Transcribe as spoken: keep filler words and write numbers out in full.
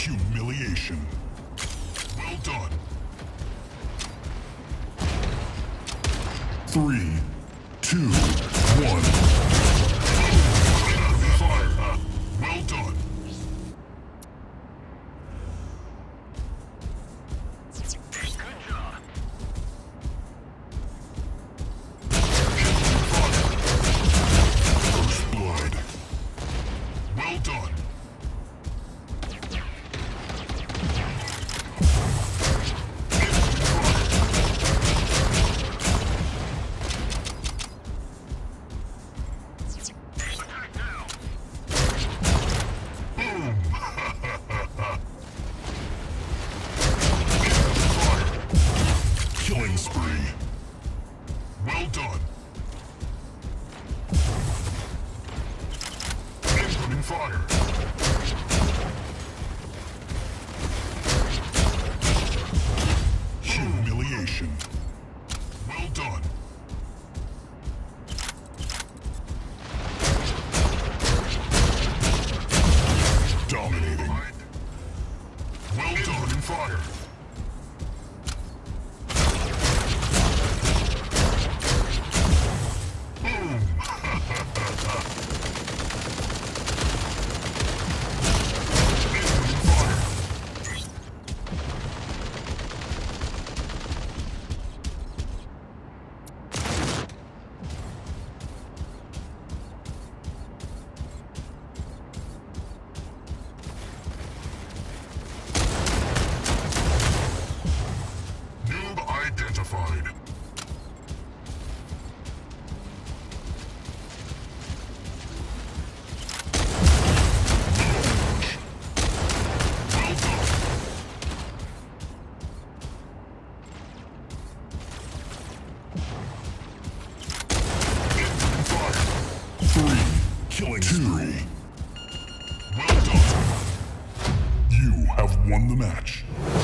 Humiliation. Well done. Three, two, one. Fire. Well done. Good job. First blood. Well done. Attack now. Boom! Killing spree. Well done. Incoming fire. Humiliation. Well done. Dominating. Well done in fire. Noob identified. Well done. Incoming fire. Three. Killing spree. Well done. You have won the match.